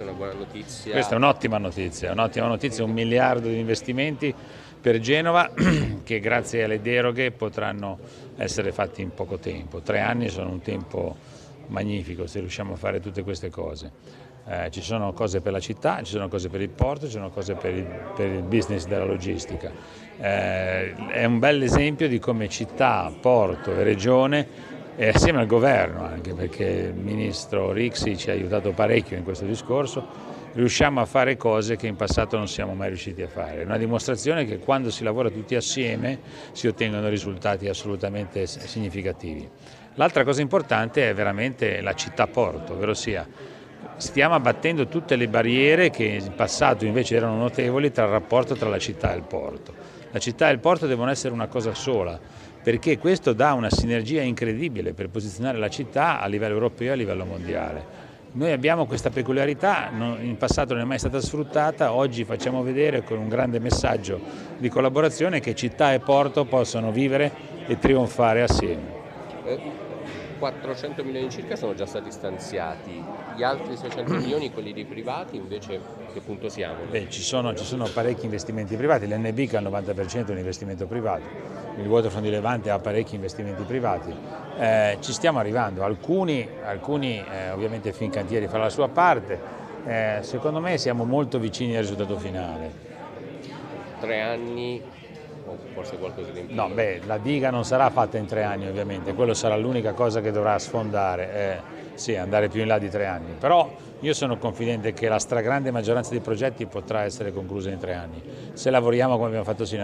Questa è una buona notizia. Questa è un'ottima notizia, 1 miliardo di investimenti per Genova che grazie alle deroghe potranno essere fatti in poco tempo. 3 anni sono un tempo magnifico se riusciamo a fare tutte queste cose. Ci sono cose per la città, ci sono cose per il porto, ci sono cose per il business della logistica. È un bel esempio di come città, porto e regione e assieme al governo anche, perché il ministro Rixi ci ha aiutato parecchio in questo discorso, riusciamo a fare cose che in passato non siamo mai riusciti a fare. È una dimostrazione che quando si lavora tutti assieme si ottengono risultati assolutamente significativi. L'altra cosa importante è veramente la città-porto, ovvero sia stiamo abbattendo tutte le barriere che in passato invece erano notevoli tra il rapporto tra la città e il porto. La città e il porto devono essere una cosa sola, perché questo dà una sinergia incredibile per posizionare la città a livello europeo e a livello mondiale. Noi abbiamo questa peculiarità, in passato non è mai stata sfruttata, oggi facciamo vedere con un grande messaggio di collaborazione che città e porto possono vivere e trionfare assieme. 400 milioni circa sono già stati stanziati, gli altri 600 milioni, quelli dei privati, invece a che punto siamo? Ci sono parecchi investimenti privati, l'NB che al 90% è un investimento privato, il Waterfront di Levante ha parecchi investimenti privati, ci stiamo arrivando, alcuni ovviamente Fincantieri farà la sua parte, secondo me siamo molto vicini al risultato finale. 3 anni o forse qualcosa di più? No, la diga non sarà fatta in 3 anni ovviamente, quello sarà l'unica cosa che dovrà sfondare, sì, andare più in là di 3 anni, però io sono confidente che la stragrande maggioranza dei progetti potrà essere conclusa in 3 anni, se lavoriamo come abbiamo fatto sinora.